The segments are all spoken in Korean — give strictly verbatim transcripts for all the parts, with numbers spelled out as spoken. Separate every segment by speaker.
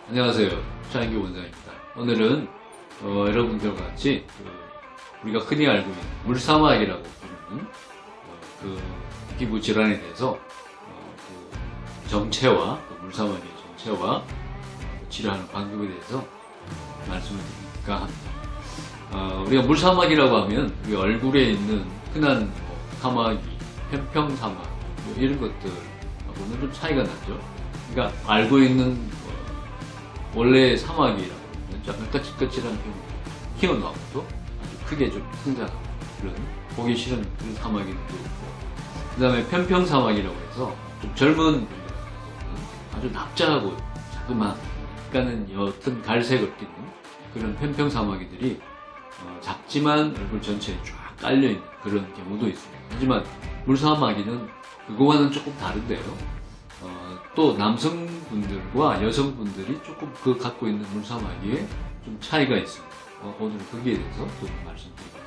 Speaker 1: 안녕하세요. 차인규 원장입니다. 오늘은 어, 여러분들과 같이 그 우리가 흔히 알고 있는 물사막이라고 부르는 어, 그 피부 질환에 대해서 어, 그 정체와 그 물사막의 정체와 치료하는 방법에 대해서 말씀을 드릴까 합니다. 어, 우리가 물사막이라고 하면 우리 얼굴에 있는 흔한 뭐, 사마귀, 편평사막 뭐 이런 것들하고는 좀 차이가 나죠. 그러니까 알고 있는 원래 사마귀라고 하면 약간 까칠까칠한 편이 튀어나오고 아주 크게 좀 성장하고 그런 보기 싫은 그런 사마귀도 있고, 그 다음에 편평사마귀라고 해서 좀 젊은 분들 아주 납작하고 자그마한 약간은 옅은 갈색을 띠는 그런 편평사마귀들이 어, 작지만 얼굴 전체에 쫙 깔려있는 그런 경우도 있습니다. 하지만 물사마귀는 그거와는 조금 다른데요. 어, 또 남성분들과 여성분들이 조금 그 갖고 있는 물사마귀에 좀 차이가 있습니다. 어, 오늘 거기에 대해서 좀 말씀드리겠습니다.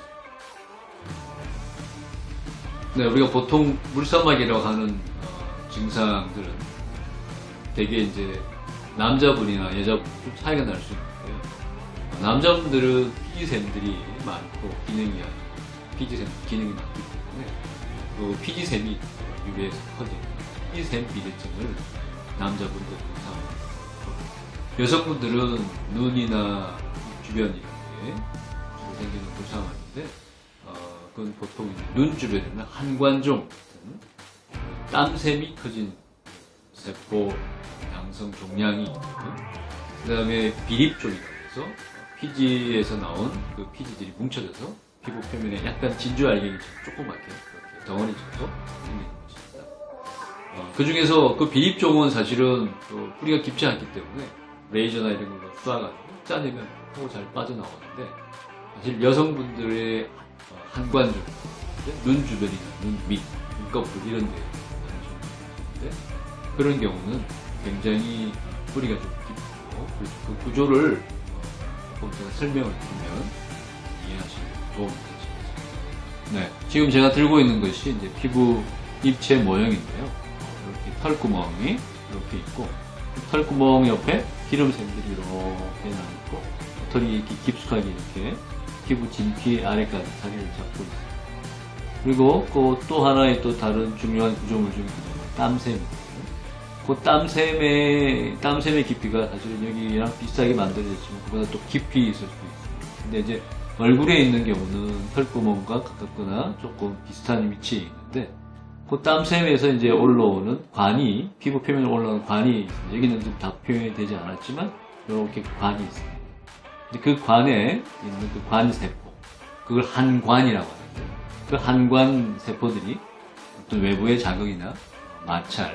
Speaker 1: 네, 우리가 보통 물사마귀라고 하는 어, 증상들은 되게 이제 남자분이나 여자분 좀 차이가 날 수 있는데요. 어, 남자분들은 피지샘들이 많고 기능이 피지샘 기능이 많기 때문에 그 피지샘이 유래해서 커지는 피지샘 비대증을 남자분들은 상합니다. 여성분들은 눈이나 주변 이렇게 주로 생기는 물사막인데, 어, 그건 보통 눈 주변에는 한관종 같은 땀샘이 커진 세포 양성 종양이 있고, 그 다음에 비립종이라고 해서 피지에서 나온 그 피지들이 뭉쳐져서 피부 표면에 약간 진주 알갱이처럼 조그맣게 이렇게 덩어리져서 생기는 것입니다. 어, 그 중에서 그 비립종은 사실은 또 뿌리가 깊지 않기 때문에 레이저나 이런 걸로 쏴가지고 짜내면 하고 잘 빠져나오는데, 사실 여성분들의 한관종, 눈 주변이나 눈 밑, 눈꺼풀 이런 데 있는데, 그런 경우는 굉장히 뿌리가 좀 깊고 그 구조를 조금 제가 설명을 드리면 이해하시는 데 도움이 되십니다. 네, 지금 제가 들고 있는 것이 이제 피부 입체 모형인데요. 이렇게 털구멍이 이렇게 있고, 털구멍 옆에 기름샘들이 이렇게 나있고, 털이 이렇게 깊숙하게 이렇게 피부 진피 아래까지 자리를 잡고 있습니다. 그리고 그 또 하나의 또 다른 중요한 구조물 중에 하나가 땀샘입니다. 그 땀샘의, 땀샘의 깊이가 사실은 여기랑 비슷하게 만들어졌지만 그보다 또 깊이 있을 수도 있습니다. 근데 이제 얼굴에 있는 경우는 털구멍과 가깝거나 조금 비슷한 위치에 있는데, 그 땀샘에서 이제 올라오는 관이, 피부 표면에 올라오는 관이 있습니다. 여기는 좀 다 표현이 되지 않았지만, 이렇게 관이 있습니다. 근데 그 관에 있는 그 관세포, 그걸 한관이라고 하는데, 그 한관 세포들이 어떤 외부의 자극이나 마찰,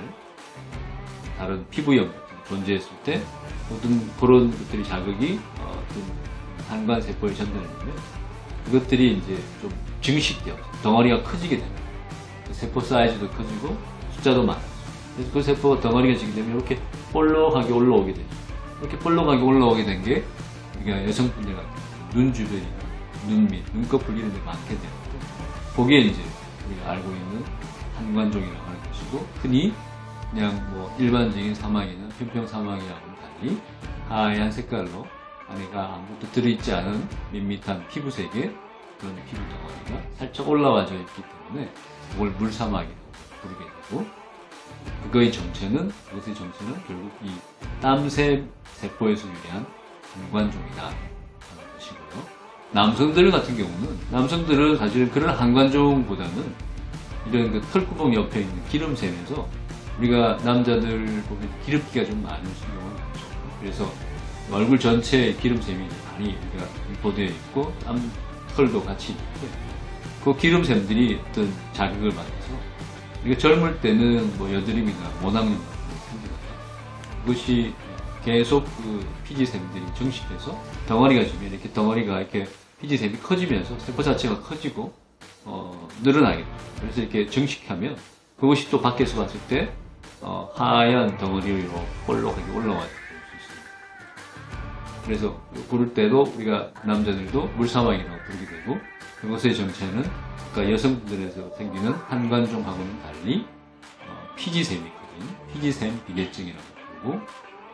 Speaker 1: 다른 피부염 존재했을 때, 모든 그런 것들이 자극이 어떤 한관 세포에 전달되면, 그것들이 이제 좀 증식되어 덩어리가 커지게 됩니다. 세포 사이즈도 커지고 숫자도 많아요. 그래서 그 세포가 덩어리가 지게 되면 이렇게 볼록하게 올라오게 되죠. 이렇게 볼록하게 올라오게 된 게 우리가 여성분들 같은 눈 주변이나 눈 밑, 눈꺼풀 이런 데 많게 되는데, 그게 이제 우리가 알고 있는 한관종이라고 하는 것이고, 흔히 그냥 뭐 일반적인 사막이나 편평사막이랑은 달리 하얀 색깔로 안에가 아무것도 들어있지 않은 밋밋한 피부색의 그런 피부 덩어리가 살짝 올라와져 있기 때문에 그걸 물사막이라고 부르게 되고, 그거의 정체는, 그것의 정체는 결국 이 땀샘 세포에서 유래한 한관종이다 하는 것이고요. 남성들 같은 경우는, 남성들은 사실은 그런 한관종보다는 이런 그 털구멍 옆에 있는 기름샘에서, 우리가 남자들 보면 기름기가 좀 많은 경우가 많죠. 그래서 얼굴 전체에 기름샘이 많이 우리가 보되어 있고, 땀, 털도 같이 있는데, 그 기름샘들이 어떤 자극을 받아서 우리가 젊을 때는 뭐 여드름이나 모낭염 같은 게 생기다가 그것이 계속 그 피지샘들이 증식해서 덩어리가 지면 이렇게 덩어리가 이렇게 피지샘이 커지면서 세포 자체가 커지고 어, 늘어나게 돼요. 그래서 이렇게 증식하면 그것이 또 밖에서 봤을 때 어, 하얀 덩어리로 볼록하게 올라와 볼 수 있습니다. 그래서 그럴 때도 우리가 남자들도 물사막이라고 부르게 되고, 그것의 정체는 그러니까 여성분들에서 생기는 한관종하고는 달리 어, 피지샘이 커진 피지샘 비대증이라고 부르고,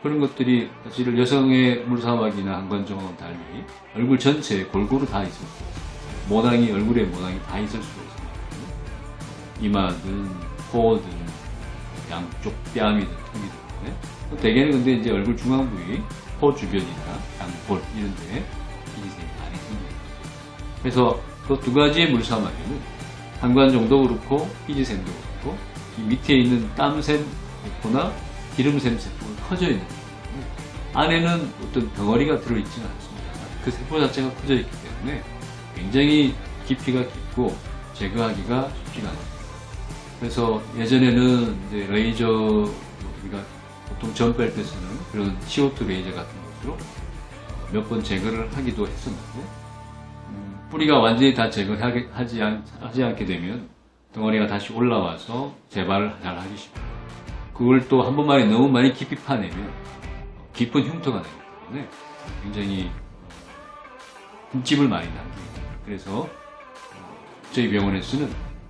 Speaker 1: 그런 것들이 사실 여성의 물사막이나 한관종하고는 달리 얼굴 전체에 골고루 다 있을 수 있어요. 모낭이, 얼굴에 모낭이 다 있을 수가 있습니다. 이마든 코든 양쪽 뺨이든 턱이든. 네? 대개는 근데 이제 얼굴 중앙 부위, 코 주변이나 양볼 이런 데에 피지샘이 많이 생깁니다. 그래서 그 두 가지의 물사막에는 한관종도 그렇고 피지샘도 그렇고 이 밑에 있는 땀샘 세포나 기름샘 세포가 커져 있는 거예요. 안에는 어떤 덩어리가 들어있지는 않습니다. 그 세포 자체가 커져 있기 때문에 굉장히 깊이가 깊고 제거하기가 쉽지가 않습니다. 그래서 예전에는 이제 레이저, 우리가 보통 점 뺄 때 쓰는 그런 씨오투 레이저 같은 것으로 몇 번 제거를 하기도 했었는데, 음, 뿌리가 완전히 다 제거하지 하지 않게 되면 덩어리가 다시 올라와서 재발을 잘 하기 쉽습니다. 그걸 또 한 번만에 너무 많이 깊이 파내면 깊은 흉터가 나기 때문에 굉장히 흠집을 많이 남깁니다. 그래서 저희 병원에서는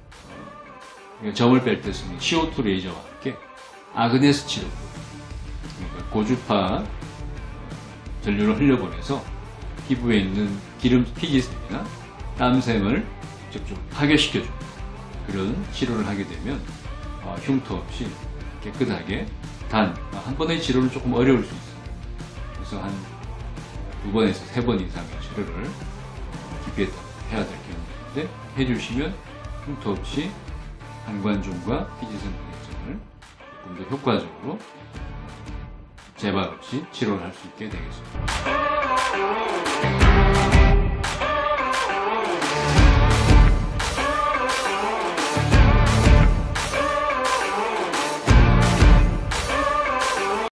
Speaker 1: 점을 뺄 때 쓰는 씨오투 레이저와 함께 아그네스 치료, 그러니까 고주파 전류를 흘려보내서 피부에 있는 기름, 피지샘이나 땀샘을 직접적으로 파괴시켜줍니다. 그런 치료를 하게 되면 흉터 없이 깨끗하게, 단 한 번의 치료는 조금 어려울 수 있어요. 그래서 한 두 번에서 세 번 이상의 치료를 깊이 해야 될 경우인데 해주시면 흉터 없이 한관종과 피지샘 부해증을 조금 더 효과적으로 재발 없이 치료를 할 수 있게 되겠습니다.